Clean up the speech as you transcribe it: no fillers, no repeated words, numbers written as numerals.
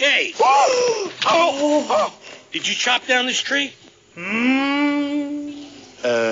Hey! Oh! Did you chop down this tree?